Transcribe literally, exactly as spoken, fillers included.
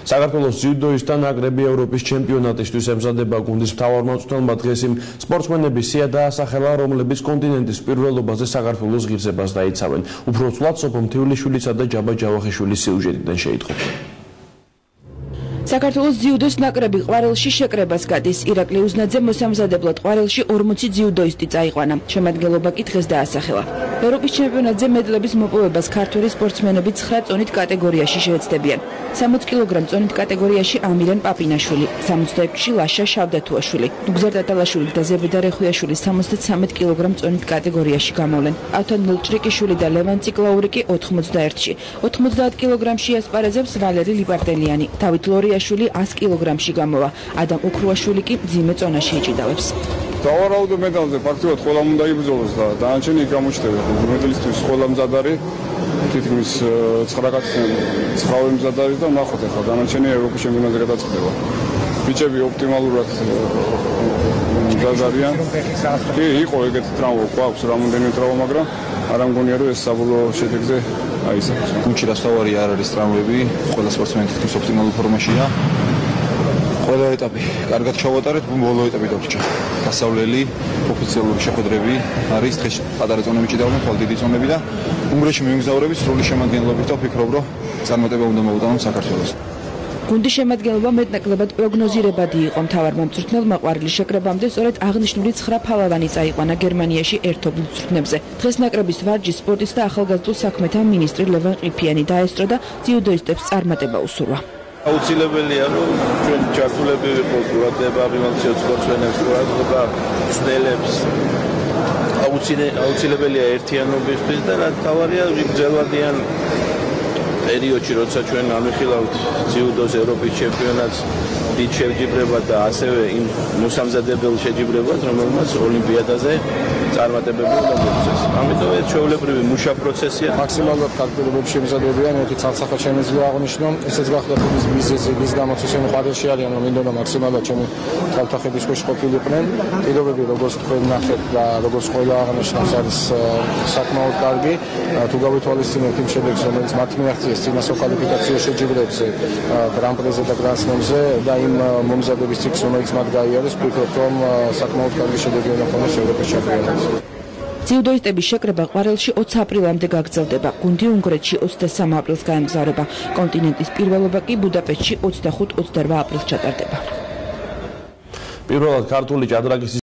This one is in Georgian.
საქართველოს ძიუდოისტთა ნაკრები ევროპის ჩემპიონატისთვის ემზადება. გუნდის მთავარმწვრთნელმა დღეს იმ სპორტსმენების სია დაასახელა, რომლებიც კონტინენტის პირველობაზე საქართველოს ღირსებას დაიცავენ. უფრო ცვლად სოფო მთიულიშვილისა და ჯაბა ჯავახიშვილის სიუჟეტიდან შეიტყობთ. საქართველოს ძიუდოს ნაკრები ყვარელში შეკრებას გადის. ირაკლი უზნაძე მოსამზადებლად ყვარელში ორმოცი ძიუდოისტი წაიყვანა. შემადგენლობა კი დღეს დაასახელა. ევროპის ჩემპიონატზე მედლების მოპოვებას ქართველი სპორტსმენები ცხრა წონით კატეგორიაში შეეცდებიან. სამოცი კილოგრამ წონით კატეგორიაში ამირან პაპინაშვილი, სამოცდაექვსში ლაშა შავდათუაშვილი, ნუგზარ ტატალაშვილი და ზებედა რეხუიაშვილი სამოცდაცამეტ კილოგრამ წონით კატეგორიაში გამოვლენ. ავთანდილ ჭრიკიშვილი და ლევან ციკლაური კი ოთხმოცდაერთში. ოთხმოცდაათ კილოგრამში ასპარეზებს ვალერი ლიპარტელიანი, დავით ლორიაშვილი ას კილოგრამში გამოვა. ადამ ოქრუაშვილი კი მძიმე წონაში იჭიდავებს. დავარაუდო მედალზე ფაქტობრივად ყველამ უნდა იბრძოლოს და დანარჩენი გამოჩნდება. მედალისტვის ყველა მზად არის, თითქმის ცხრა კაცი ცხრა მზად არის და ნახოთ ახლა დანარჩენი ევროპის ჩემპიონატზე გადაწყდება. ბიჭები ოპტიმალურად მზად არიან. კი, იყო ეგეთი ტრავმა, გვაქვს რამოდენიმე ტრავმა, მაგრამ არ ამგონია რომ ეს საბოლოო შედეგზე აისახოს. გუნდში რასთავარი არ არის ტრავმები, ყველა სპორტსმენი თითქმის ოპტიმალურ ფორმაშია. ყველა ეტაპი კარგად ჩავატარეთ, ბოლო ეტაპი დაგვრჩა. გასავლელი ოფიციალური შეხვედრები არის, დღეს პატარა წონები ჭიდავდნენ, ხოლმე დიდი წონები და უნგრეთში მიმგზავრების სრული შემადგენლობით და ვფიქრობ, რომ წარმატება უნდა მოვუტანოთ საქართველოს. გუნდის შემადგენლობა მეტნაკლებად პროგნოზირებადი იყო. მთავარმომწვრთნელმა ყვარლის შეკრებამდე სწორედ აღნიშნული ცხრა ფალავანი წაიყვანა გერმანიაში ერთობლივ მწვრთნებზე. დღეს ნაკრების ვარჯიშს სპორტის და ახალგაზრდულ საქმეთა მინისტრი ლევან ყიფიანი დაესწრო და ძიუდოისტებს წარმატება უსურვა. აუცილებელია რომ ჩვენ ჩართულები ვიყოთ ყურადღება მიმოქცევთ სპორტსმენებს, ყურადღება მცდელებს. აუცილებელია ერთიანობისთვის და რაც თავარია გრძელვადიან პერიოდში, როცა ჩვენ ამიხილავთ ძიუდოს ევროპის ჩემპიონატს, დიდ შეჯიბრება და ასევე იმ მოსამზადებელ შეჯიბრებას, რომელმაც ოლიმპიადაზე წარმატებები უნდა მოგვიწეს. ამიტომ ეს ჩვეულებრივი მუშა პროცესია. მაქსიმალურად კარგობებში შემზადებიან, ერთი ცალსახად შემეძლო აღნიშნო, ესეც გახდა თუმის მიზეზი, რის გამოც ისინი ყვარელში არიან, რომ მინდოდა მაქსიმალურად ჩემი თავთახედის ქვეშ ყოფილიყვნენ. პირობები როგორც თქვენ ნახეთ და როგორც ყველა აღნიშნავს არის საკმაოდ კარგი. თუ გავითვალისწინებთ იმ შედეგს, რომელიც მათ მიაღწიეს წინასო კვალიფიკაციო შეჯიბრებზე, გრან-პრიზე და გრან-სლემზე და იმ მომზადების ციკლს, რომელიც მათ გაიარეს, ვფიქრობ, რომ საკმაოდ კარგი შედეგი უნდა ქონდეს ევროპის ჩემპიონატზე. ძიუდოისტების შეკრება ყვარელში ოცი აპრილამდე გაგრძელდება. გუნდი უნგრეთში ოცდასამი აპრილს გაემგზავრება. კონტინენტის პირველობა კი ბუდაპეშტში ოცდახუთ ოცდარვა აპრილს ჩატარდება. პირველად ქართული ჭადრაკის